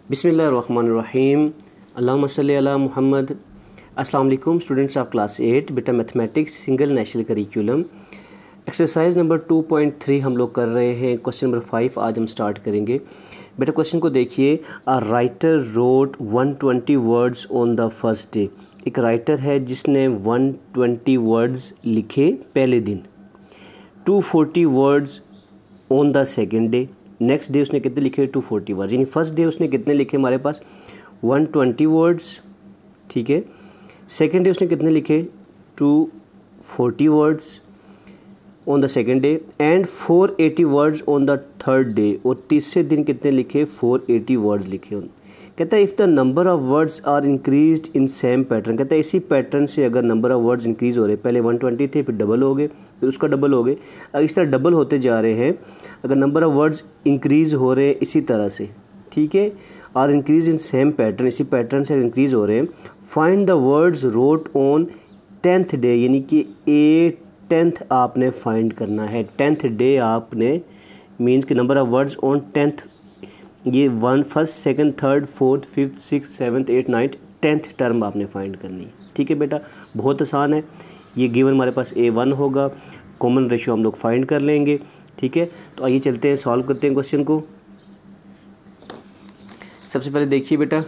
बिस्मिल्लाहिर्रहमानिर्रहीम। अल्लाहुम्मा सल्ली अला मुहम्मद। अस्सलाम वालेकुम स्टूडेंट्स ऑफ क्लास 8 बेटा mathematics single national curriculum exercise number 2.3 हम लोग कर रहे हैं। क्वेश्चन नंबर 5 आज हम स्टार्ट करेंगे। बेटा क्वेश्चन को देखिए। A writer wrote 120 words on the first day. एक राइटर है जिसने 120 वर्ड्स लिखे पहले दिन, 240 words on the second day. Next day उसने कितने लिखे? 240 वर्ड्स। यानी फर्स्ट डे उसने कितने लिखे हमारे पास? 120 वर्ड्स, ठीक है। सेकेंड डे उसने कितने लिखे? 240 words on the second day and 480 words on the third day. और तीसरे दिन कितने लिखे? 480 वर्ड्स लिखे। कहता है if the number of words are increased in same pattern. कहता है इसी पैटर्न से अगर नंबर ऑफ़ वर्ड्स इंक्रीज़ हो रहे, पहले 120 थे, फिर डबल हो गए, फिर उसका डबल हो गए, अगर इस तरह डबल होते जा रहे हैं, अगर नंबर ऑफ़ वर्ड्स इंक्रीज़ हो रहे हैं इसी तरह से, ठीक है, are increase in same pattern, इसी पैटर्न से इंक्रीज़ हो रहे हैं, find the words wrote on 10th day. यानी कि 10th आपने फाइंड करना है। 10th डे आपने मीन्स कि number of words on 10th, ये 1 first second third fourth fifth six seventh eight ninth 10th term आपने फाइंड करनी है। ठीक है बेटा, बहुत आसान है। ये गिवन हमारे पास A1 होगा, कॉमन रेशियो हम लोग फाइंड कर लेंगे। ठीक है, तो आइए चलते हैं, सॉल्व करते हैं क्वेश्चन को। सबसे पहले देखिए बेटा,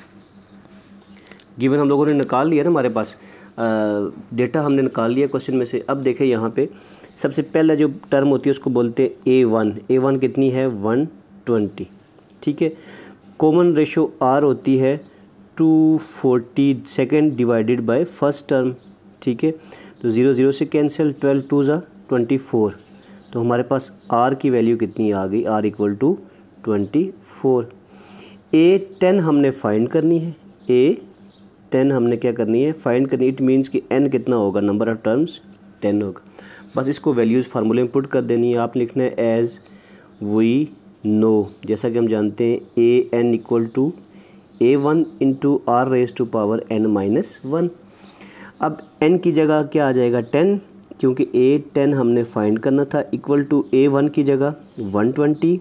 गिवन हम लोगों ने निकाल लिया ना, हमारे पास डेटा हमने निकाल लिया क्वेश्चन में से। अब देखें यहाँ पे सबसे पहला जो टर्म होती है उसको बोलते हैं A1। A1 कितनी है? 120। ठीक है, कॉमन रेशो R होती है 240 second divided by first term. ठीक है, तो 0 0 से कैंसिल, 12 2 ज़ा 24। तो हमारे पास R की वैल्यू कितनी आ गई? R equal to 24। A10 हमने फाइंड करनी है। A10 हमने क्या करनी है? फाइंड करनी। इट मीन्स कि N कितना होगा? नंबर ऑफ़ टर्म्स 10 होगा। बस इसको वैल्यूज़ फार्मूले में पुट कर देनी है। आप लिखना है एज वी नो, जैसा कि हम जानते हैं AN equal to A1 into R raise to power N minus 1। अब N की जगह क्या आ जाएगा? 10, क्योंकि A10 हमने फाइंड करना था, इक्वल टू A1 की जगह 120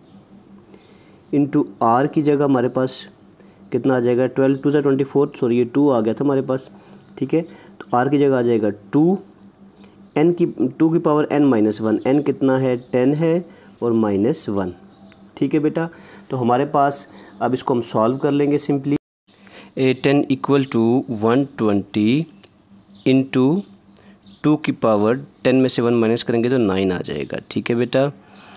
इंटू R की जगह हमारे पास कितना आ जाएगा? 12 2 ज़ा 24, सॉरी ये 2 आ गया था हमारे पास। ठीक है, तो R की जगह आ जाएगा 2, N की 2 की पावर N माइनस 1। N कितना है? 10 है और माइनस 1। ठीक है बेटा, तो हमारे पास अब इसको हम सॉल्व कर लेंगे simply. A10 equal to 120 into 2 की पावर 10 में से 1 माइनस करेंगे तो 9 आ जाएगा। ठीक है बेटा,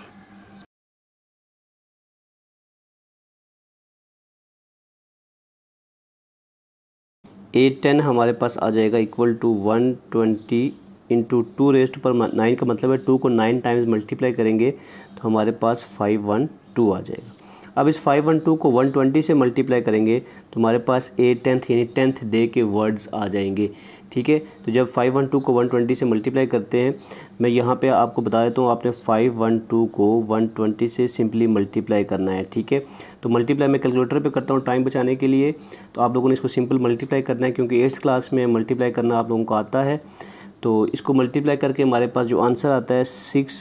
A10 हमारे पास आ जाएगा equal to 120 into 2 raise to पर 9 का मतलब है 2 को 9 टाइम्स मल्टीप्लाई करेंगे तो हमारे पास 512 आ जाएगा। अब इस 512 को 120 से मल्टीप्लाई करेंगे तो हमारे पास A10th यानी 10th डे के वर्ड्स आ जाएंगे। ठीक है, तो जब 512 को 120 से मल्टीप्लाई करते हैं, मैं यहाँ पे आपको बता देता हूँ, आपने 512 को 120 से सिंपली मल्टीप्लाई करना है। ठीक है, तो मल्टीप्लाई मैं कैलकुलेटर पे करता हूँ टाइम बचाने के लिए, तो आप लोगों ने इसको सिंपल मल्टीप्लाई करना है, क्योंकि 8th क्लास में मल्टीप्लाई करना आप लोगों को आता है। तो इसको मल्टीप्लाई करके हमारे पास जो आंसर आता है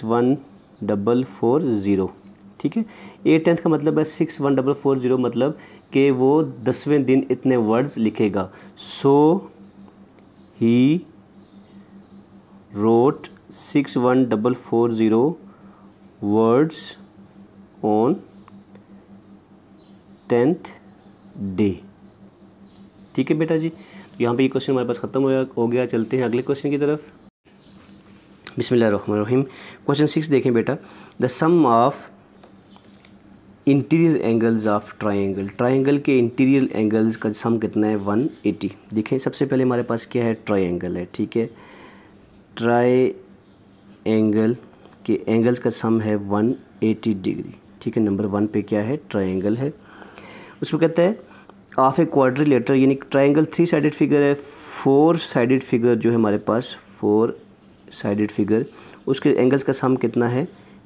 61440। ठीक है, 8th का मतलब है 61440, मतलब कि वो 10वें दिन इतने वर्ड्स लिखेगा। So he wrote 61440 words on 10th day. ठीक है बेटा जी, तो यहाँ पे ये क्वेश्चन हमारे पास ख़त्म हो गया। चलते हैं अगले क्वेश्चन की तरफ। बिस्मिल्लाहिर्रहमानिर्रहीम। क्वेश्चन 6 देखें बेटा। The sum of interior angles of triangle. Triangle के इंटीरियर एंगल्स का सम कितना है? 180। देखें सबसे पहले हमारे पास क्या है? ट्राइंगल है। ठीक है, ट्राइंगल के एंगल्स का सम है 180 डिग्री। ठीक है, नंबर 1 पे क्या है? ट्राइंगल है। उसको कहता है ऑफ ए क्वाड्रिलेटरल, यानी ट्राइंगल 3 साइडेड फिगर है। 4 साइडेड फिगर जो है हमारे पास, 4 साइडेड फिगर, उसके एंगल्स का सम कितना है?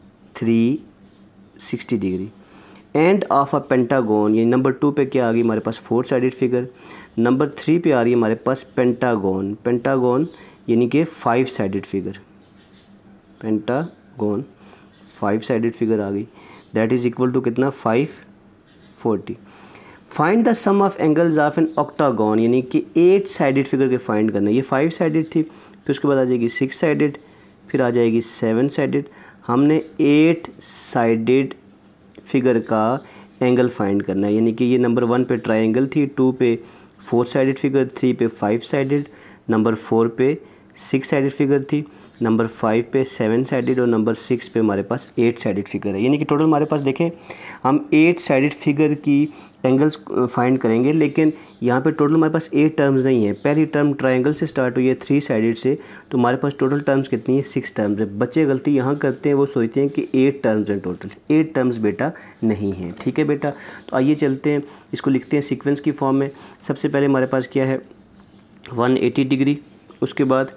360 degree. And of a pentagon, यानी नंबर 2 पे क्या आ गई हमारे पास? 4 साइडेड फिगर। नंबर 3 पे आ रही है हमारे पास पेंटागन। पेंटागन यानी कि 5 sided figure. Pentagon 5 sided figure आ गई, दैट इज़ इक्वल टू कितना? 540। Find the sum of angles of an octagon, यानी कि 8 साइडेड फिगर के फाइंड करना है। ये 5 साइडेड थी, फिर उसके बाद आ जाएगी 6 साइडेड, फिर आ जाएगी 7 साइडेड। हमने 8 साइडेड फिगर का एंगल फाइंड करना है, यानी कि ये नंबर 1 पे ट्रायंगल थी, 2 पे 4 साइडेड फिगर, 3 पे 5 साइडेड, नंबर 4 पे 6 साइडेड फिगर थी, नंबर 5 पे 7 साइडेड और नंबर 6 पे हमारे पास 8 साइडेड फिगर है। यानी कि टोटल हमारे पास देखें हम 8 साइडेड फिगर की एंगल्स फाइंड करेंगे, लेकिन यहाँ पे टोटल हमारे पास 8 टर्म्स नहीं है। पहली टर्म ट्रायंगल से स्टार्ट हुई है 3 साइडेड से, तो हमारे पास टोटल टर्म्स कितनी है 6 टर्म्स है। बच्चे गलती यहाँ करते हैं, वो सोचते हैं कि 8 टर्म्स हैं टोटल। 8 टर्म्स बेटा नहीं है, ठीक है बेटा। तो आइए चलते हैं, इसको लिखते हैं सीक्वेंस की फॉर्म में। सबसे पहले हमारे पास क्या है 180 डिग्री, उसके बाद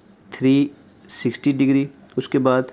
360 डिग्री, उसके बाद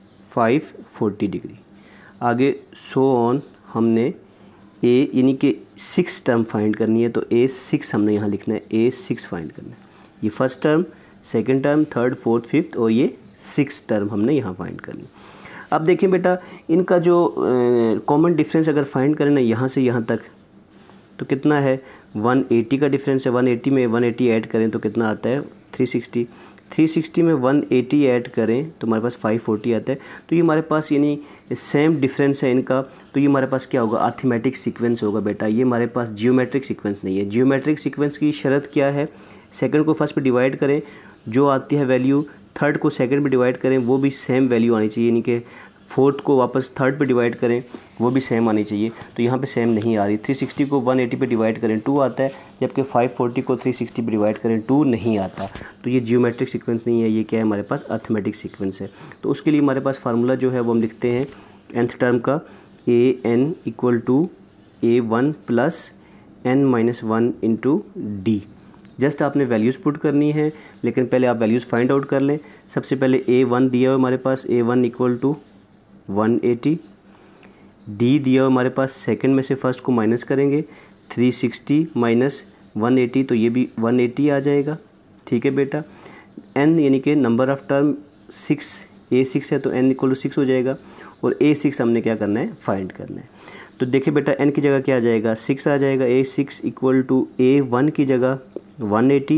540 डिग्री, आगे सो ऑन। हमने ए यानी कि 6 टर्म फाइंड करनी है, तो A6 हमने यहाँ लिखना है, A6 फाइंड करना है। ये first term, second term, third, fourth, fifth और ये 6 टर्म हमने यहाँ फाइंड करनी है। अब देखें बेटा, इनका जो कॉमन डिफरेंस अगर फाइंड करें ना यहाँ से यहाँ तक, तो कितना है 180 का डिफरेंस है। 180 में 180 ऐड करें तो कितना आता है 360। 360 में 180 ऐड करें तो हमारे पास 540 आता है। तो ये हमारे पास यानी सेम डिफरेंस है इनका, तो ये हमारे पास क्या होगा अर्थमेटिक सीक्वेंस होगा बेटा। ये हमारे पास जियोमेट्रिक सीक्वेंस नहीं है। जियोमेट्रिक सीक्वेंस की शर्त क्या है, सेकंड को फर्स्ट पे डिवाइड करें, जो आती है वैल्यू थर्ड को सेकंड पे डिवाइड करें वो भी सेम वैल्यू आनी चाहिए, यानी कि फोर्थ को वापस थर्ड पे डिवाइड करें वो भी सेम आनी चाहिए। तो यहाँ पे सेम नहीं आ रही। 360 को 180 पे डिवाइड करें 2 आता है, जबकि 540 को 360 पे डिवाइड करें 2 नहीं आता। तो ये जियोमेट्रिक सीक्वेंस नहीं है, ये क्या है हमारे पास अर्थमेटिक सीक्वेंस है। तो उसके लिए हमारे पास फार्मूला जो है वो हम लिखते हैं nth टर्म का an equal to a1 plus n-1 into D. Just आपने वैल्यूज़ पुट करनी है, लेकिन पहले आप वैल्यूज़ फाइंड आउट कर लें। सबसे पहले a1 दिया हुआ हमारे पास, a1 इक्वल टू 180, डी दिया हुआ हमारे पास, सेकंड में से फर्स्ट को माइनस करेंगे 360 माइनस 180, तो ये भी 180 आ जाएगा, ठीक है बेटा। n यानी कि नंबर ऑफ़ टर्म 6, a6 है तो n इक्वल टू 6 हो जाएगा, और a6 हमने क्या करना है फाइंड करना है। तो देखिए बेटा n की जगह क्या आ जाएगा 6 आ जाएगा, a6 इक्वल टू a1 की जगह 180,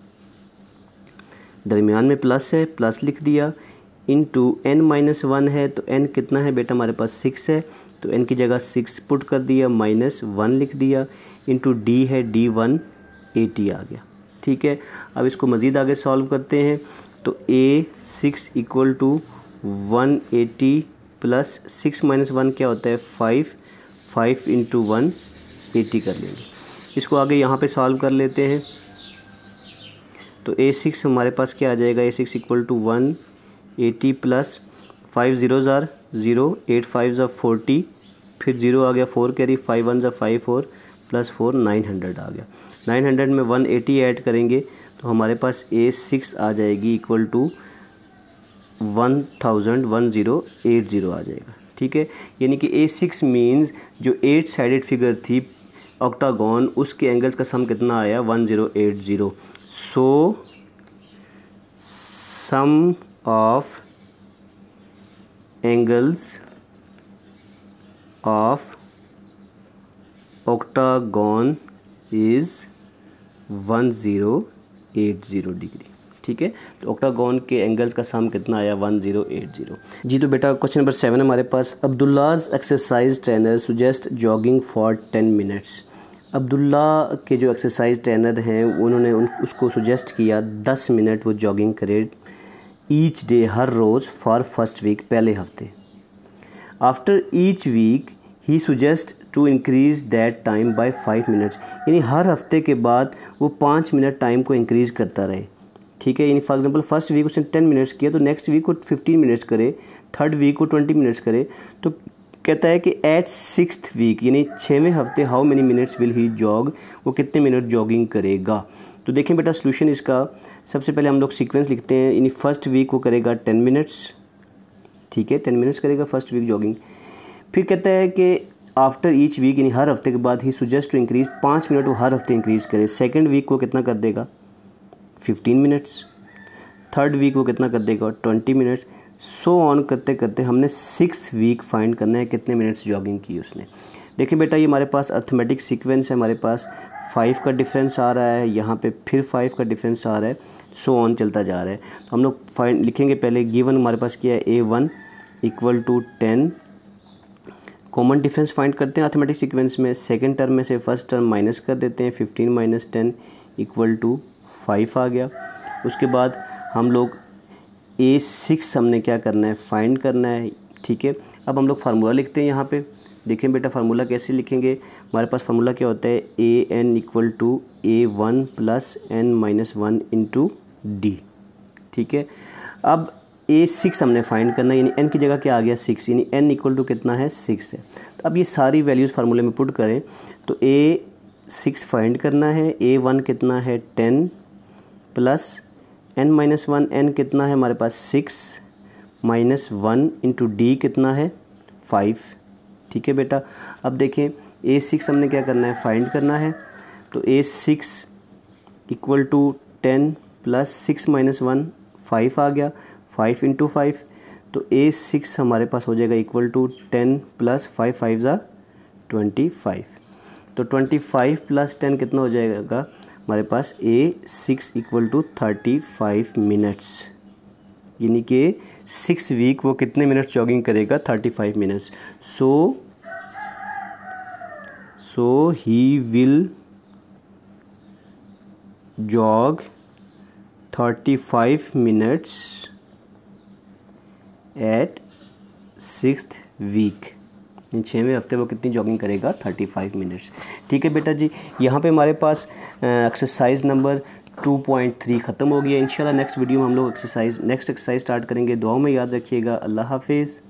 दरमियान में प्लस है प्लस लिख दिया, इंटू n-1 है, तो n कितना है बेटा हमारे पास 6 है, तो n की जगह 6 पुट कर दिया, -1 लिख दिया, इंटू d है d 180 आ गया, ठीक है। अब इसको मज़ीद आगे सॉल्व करते हैं, तो a6 इक्वल टू 180 प्लस 6 - 1 क्या होता है 5, 5 इंटू 180 कर लेंगे। इसको आगे यहाँ पे सॉल्व कर लेते हैं, तो a6 हमारे पास क्या आ जाएगा, a6 equal to 180 plus 5 zeros are 0, 8 5 ज़ा 40, फिर 0 आ गया 4 कैरी, 5 1 ज़ा 5 4 प्लस 4 900 आ गया। 900 में 180 ऐड करेंगे तो हमारे पास a6 आ जाएगी इक्वल टू 1080 आ जाएगा, ठीक है। यानी कि a6 मीन्स जो 8 साइडेड फिगर थी ऑक्टागॉन, उसके एंगल्स का सम कितना आया 1080। So sum of angles of octagon is 1080 degree, ठीक है। तो ऑक्टागॉन के एंगल्स का सम कितना आया 1080। जी तो बेटा क्वेश्चन नंबर 7 हमारे पास, Abdullah's exercise trainer suggest jogging for 10 minutes. Abdullah के जो एक्सरसाइज ट्रेनर हैं उन्होंने उसको सुजेस्ट किया 10 मिनट वो जॉगिंग करे ईच डे, हर रोज़, फॉर फर्स्ट वीक, पहले हफ्ते। After each week he suggest to increase that time by 5 minutes, यानी हर हफ्ते के बाद वो 5 मिनट टाइम को इंक्रीज़ करता रहे, ठीक है। यानी फॉर एग्जांपल फर्स्ट वीक उसने 10 मिनट्स किया तो नेक्स्ट वीक को 15 मिनट्स करे, थर्ड वीक को 20 मिनट्स करे। तो कहता है कि एट 6th वीक यानी 6वें हफ्ते how many minutes will he jog, वो कितने मिनट जॉगिंग करेगा। तो देखें बेटा सोल्यूशन इसका, सबसे पहले हम लोग सीक्वेंस लिखते हैं। यानी फर्स्ट वीक वो करेगा 10 मिनट्स, ठीक है, 10 मिनट्स करेगा फर्स्ट वीक जॉगिंग। फिर कहता है कि आफ्टर ईच वीक यानी हर हफ्ते के बाद he suggest to increase, 5 minute वो हर हफ्ते इंक्रीज़ करे। सेकंड वीक को कितना कर देगा 15 मिनट्स, थर्ड वीक वो कितना कर देगा 20 मिनट्स, सो ऑन करते करते हमने 6th वीक फाइंड करना है कितने मिनट्स जॉगिंग की उसने। देखिए बेटा ये हमारे पास अर्थमेटिक सीक्वेंस है, हमारे पास 5 का डिफरेंस आ रहा है, यहाँ पे फिर 5 का डिफरेंस आ रहा है, सो ऑन चलता जा रहा है। तो हम लोग फाइंड लिखेंगे पहले, गिवन हमारे पास क्या है A1 equal to 10, common difference find करते हैं अर्थमेटिक सीक्वेंस में। सेकेंड टर्म में से फर्स्ट टर्म माइनस कर देते हैं, 15 माइनस 10 इक्वल टू 5 आ गया। उसके बाद हम लोग A6 हमने क्या करना है, फाइंड करना है, ठीक है। अब हम लोग फार्मूला लिखते हैं यहाँ पे। देखें बेटा फार्मूला कैसे लिखेंगे, हमारे पास फार्मूला क्या होता है, AN equal to A1 plus N minus 1 into D, ठीक है। अब A6 हमने फाइंड करना है, यानी N की जगह क्या आ गया 6, यानी N इक्वल टू कितना है 6 है। तो अब ये सारी वैल्यूज़ फार्मूले में पुट करें तो A6 फाइंड करना है, A1 कितना है 10 प्लस N माइनस 1, N कितना है हमारे पास 6 माइनस 1 इंटू D कितना है 5, ठीक है बेटा। अब देखें A6 हमने क्या करना है, फाइंड करना है। तो A6 equal to 10 plus 6 minus 1 5 आ गया, 5 इंटू 5, तो A6 हमारे पास हो जाएगा इक्वल टू 10 प्लस 5 5 ज़ा 25। तो 25 प्लस 10 कितना हो जाएगा हमारे पास, A6 इक्वल टू 35 मिनट्स, यानी कि 6 वीक वो कितने मिनट्स जॉगिंग करेगा, 35 minutes. So he will jog 35 minutes at 6th week, 6वें हफ्ते वो कितनी जॉगिंग करेगा, 35 मिनट्स, ठीक है बेटा जी। यहाँ पे हमारे पास एक्सरसाइज नंबर 2.3 ख़त्म हो गया। इंशाल्लाह नेक्स्ट वीडियो में हम लोग नेक्स्ट एक्सरसाइज स्टार्ट करेंगे। दुआओं में याद रखिएगा। अल्लाह हाफिज़।